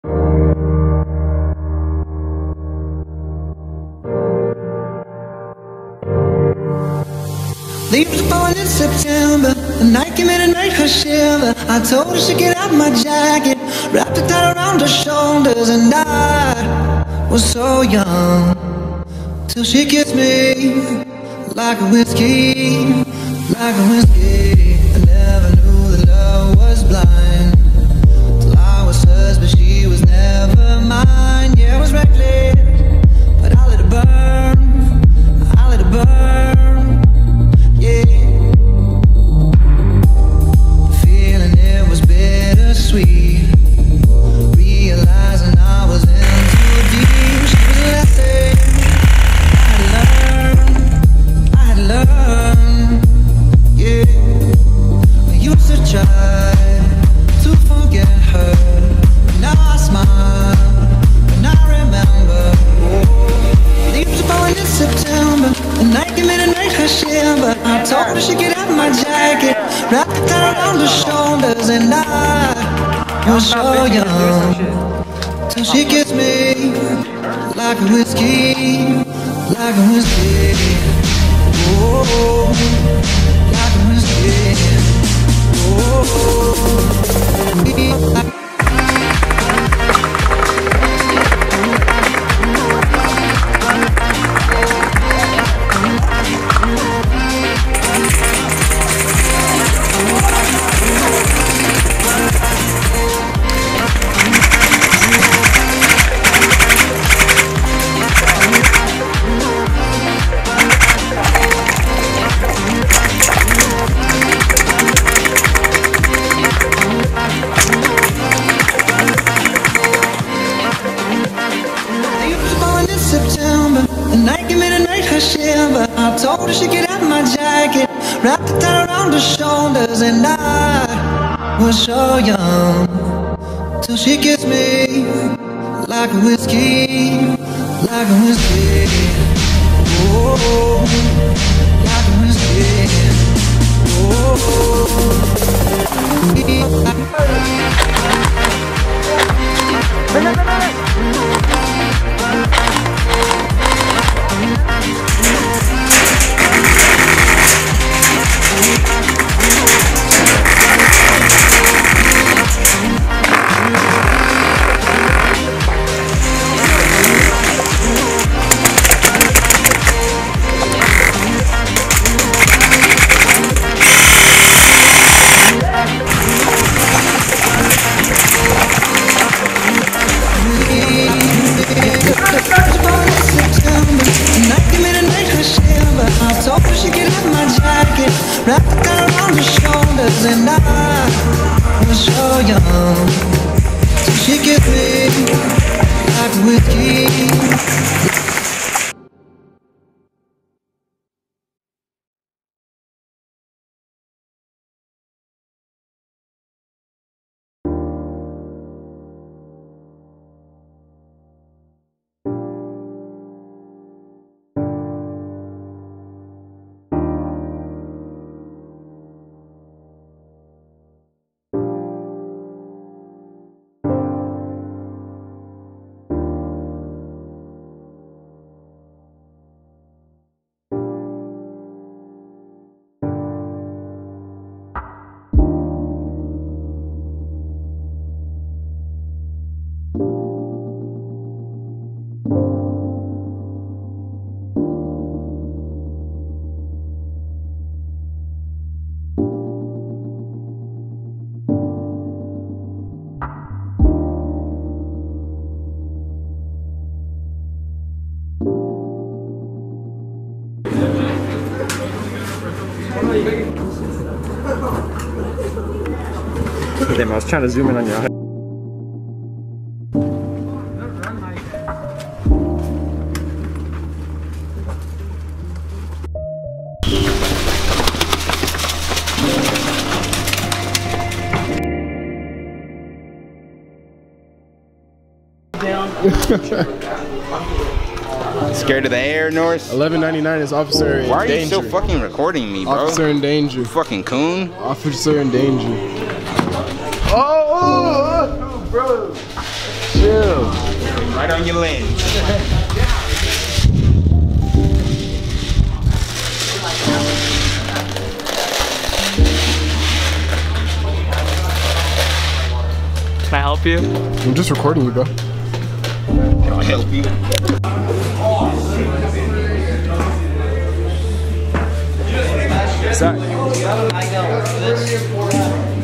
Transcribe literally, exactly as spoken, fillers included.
Leaves were falling in September. The night came in and made her shiver. I told her she'd get out my jacket, wrapped it tight around her shoulders, and I was so young till she kissed me like a whiskey, like a whiskey. I never knew that love was blind till I was hers, but she was never mine. Yeah, it was reckless, but I let it burn, I let it burn. Yeah, feeling it was bittersweet, realizing I was in too deep. She was a lesson I had learned, I had learned. Yeah, I used to try to forget her. Now I smile and I remember. Oh, leaves are falling in September. The night came in and made her shiver. I told her she'd get out my jacket, wrapped it tight around her shoulders, and I was so young till she kissed me like a whiskey, like a whiskey. Oh, like a whiskey. Oh. I told her she'd get out my jacket, wrapped it tight around her shoulders, and I was so young till she kissed me like a whiskey, like a whiskey. Oh, like a whiskey. Wrapped it tight around her shoulders, and I was so young till she kissed me like a whiskey. Damn, I was trying to zoom in on your head. Scared of the air, Norris? eleven ninety-nine is officer in danger. Why are you still fucking recording me, bro? Officer in danger. You fucking coon. Officer in danger. Oh, oh, oh bro. Chill. Right on your lens. Can I help you? I'm just recording you, bro. Can I help you? Zach.